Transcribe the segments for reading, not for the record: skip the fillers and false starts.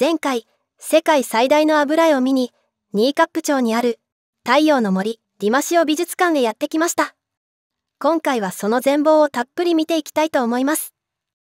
前回、世界最大の油絵を見に、新冠町にある太陽の森ディマシオ美術館へやってきました。今回はその全貌をたっぷり見ていきたいと思います。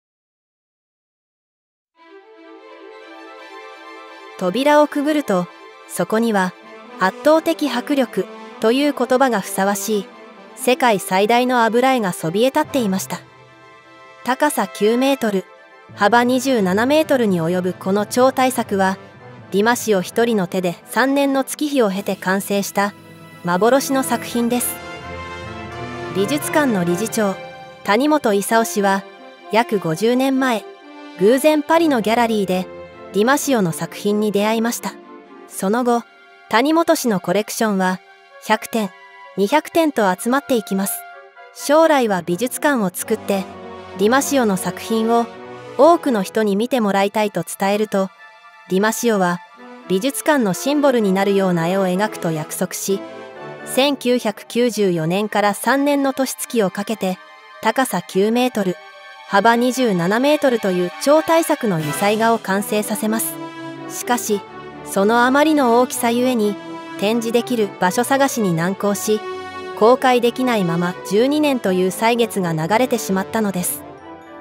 扉をくぐると、そこには圧倒的迫力という言葉がふさわしい世界最大の油絵がそびえ立っていました。高さ9メートル、幅27メートルに及ぶこの超大作は、ディマシオ一人の手で3年の月日を経て完成した幻の作品です。美術館の理事長、谷本勲氏は、約50年前、偶然パリのギャラリーでディマシオの作品に出会いました。その後、谷本氏のコレクションは100点、200点と集まっていきます。将来は美術館を作って、ディマシオの作品を多くの人に見てもらいたいと伝えると、ディマシオは美術館のシンボルになるような絵を描くと約束し、1994年から3年の年月をかけて、高さ9メートル、幅27メートルという超大作の油彩画を完成させます。しかし、そのあまりの大きさゆえに、展示できる場所探しに難航し、公開できないまま12年という歳月が流れてしまったのです。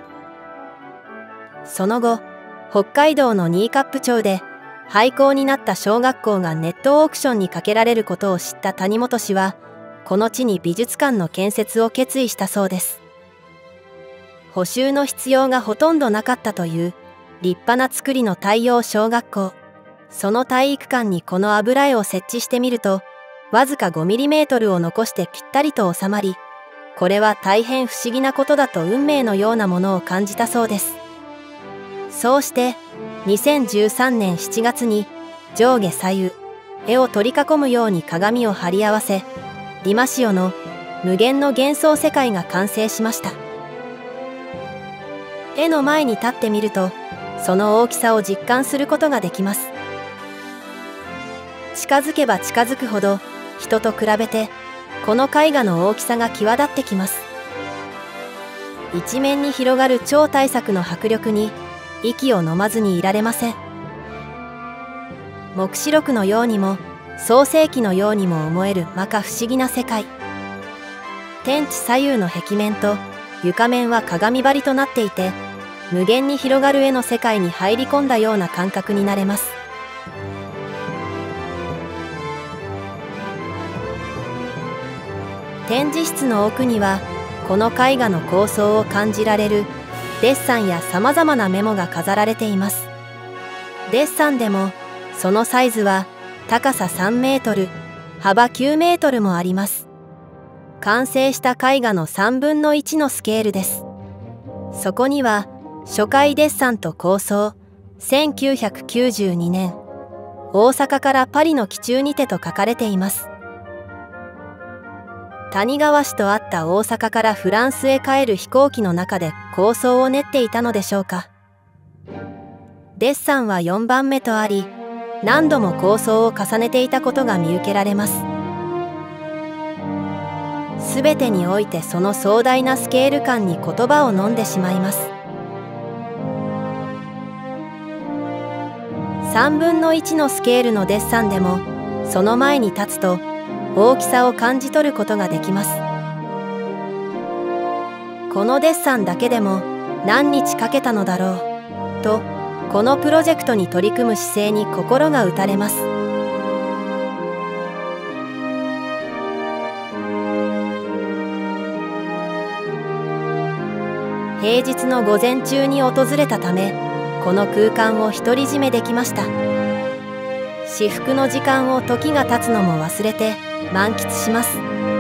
その後、北海道の新冠町で廃校になった小学校がネットオークションにかけられることを知った谷本氏は、この地に美術館の建設を決意したそうです。補修の必要がほとんどなかったという立派な造りの太陽小学校。その体育館にこの油絵を設置してみると、わずか5mmを残してぴったりと収まり、これは大変不思議なことだと運命のようなものを感じたそうです。そうして2013年7月に上下左右絵を取り囲むように鏡を貼り合わせ、ディマシオの無限の幻想世界が完成しました。絵の前に立ってみると、その大きさを実感することができます。近づけば近づくほど、人と比べてこの絵画の大きさが際立ってきます。一面に広がる超大作の迫力に息を飲まずにいられません。黙示録のようにも創世記のようにも思える摩訶不思議な世界。天地左右の壁面と床面は鏡張りとなっていて、無限に広がる絵の世界に入り込んだような感覚になれます。展示室の奥には、この絵画の構想を感じられるデッサンやさまざまなメモが飾られています。デッサンでもそのサイズは高さ3メートル、幅9メートルもあります。完成した絵画の3分の1のスケールです。そこには初回デッサンと構想、1992年、大阪からパリの期中にてと書かれています。谷川氏と会った大阪からフランスへ帰る飛行機の中で構想を練っていたのでしょうか。デッサンは4番目とあり、何度も構想を重ねていたことが見受けられます。すべてにおいてその壮大なスケール感に言葉を飲んでしまいます。3分の1のスケールのデッサンでも、その前に立つと大きさを感じ取ることができます。このデッサンだけでも何日かけたのだろうと、このプロジェクトに取り組む姿勢に心が打たれます。平日の午前中に訪れたため、この空間を独り占めできました。至福の時間を時が経つのも忘れて満喫します。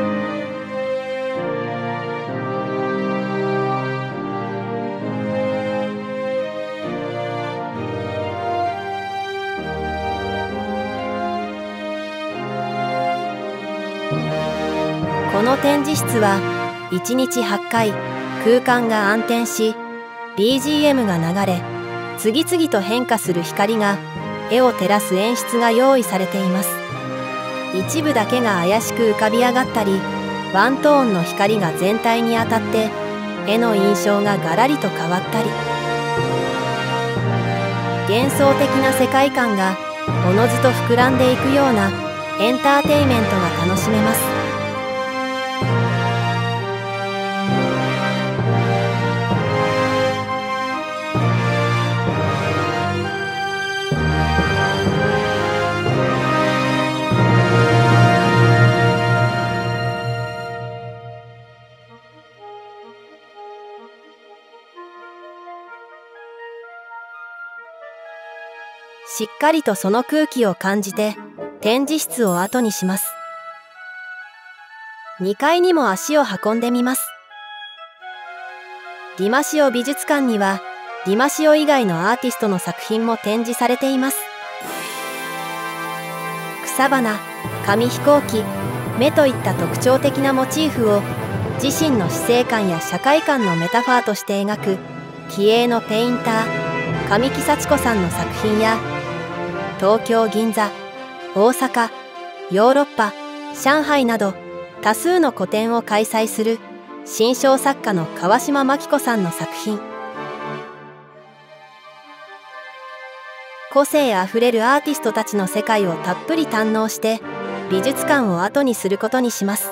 この展示室は1日8回空間が暗転し、 BGM が流れ、次々と変化する光が絵を照らす演出が用意されています。一部だけが怪しく浮かび上がったり、ワントーンの光が全体に当たって絵の印象がガラリと変わったり、 幻想的な世界観がおのずと膨らんでいくようなエンターテイメントが楽しめます。しっかりとその空気を感じて展示室を後にします。2階にも足を運んでみます。ディマシオ美術館にはディマシオ以外のアーティストの作品も展示されています。草花、紙飛行機、目といった特徴的なモチーフを自身の死生観や社会観のメタファーとして描く気鋭のペインター神木幸子さんの作品や、東京・銀座、大阪、ヨーロッパ、上海など多数の個展を開催する新章作家の川島真紀子さんの作品。個性あふれるアーティストたちの世界をたっぷり堪能して美術館を後にすることにします。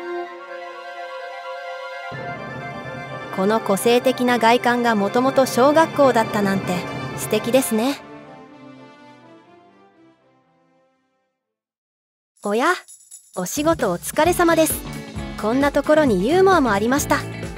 この個性的な外観がもともと小学校だったなんて素敵ですね。おや、お仕事お疲れ様です。こんなところにユーモアもありました。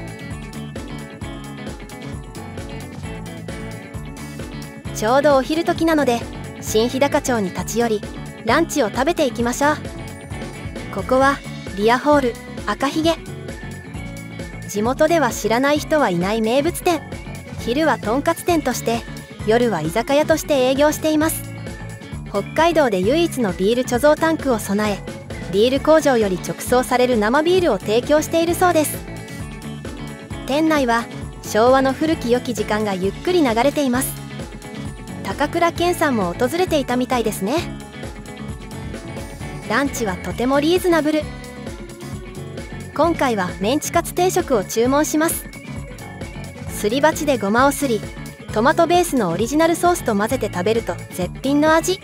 ちょうどお昼時なので新日高町に立ち寄りランチを食べていきましょう。ここはリアホール赤ひげ。地元では知らない人はいない名物店。昼はとんかつ店として夜は居酒屋として営業しています。北海道で唯一のビール貯蔵タンクを備え、ビール工場より直送される生ビールを提供しているそうです。店内は昭和の古き良き時間がゆっくり流れています。高倉健さんも訪れていたみたいですね。ランチはとてもリーズナブル。今回はメンチカツ定食を注文します。すり鉢でごまをすり、トマトベースのオリジナルソースと混ぜて食べると絶品の味。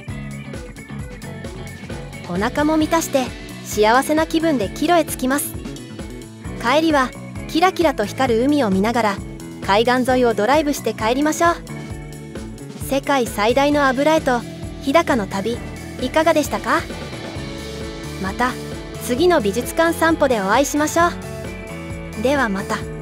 お腹も満たして幸せな気分で帰路へ着きます。帰りはキラキラと光る海を見ながら海岸沿いをドライブして帰りましょう。世界最大の油絵と日高の旅、いかがでしたか？また次の美術館散歩でお会いしましょう。ではまた。